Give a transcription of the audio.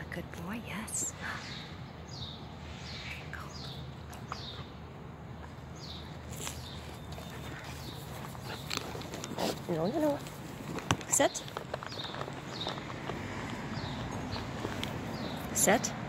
Good boy, yes. There you go. No. Sit. Sit.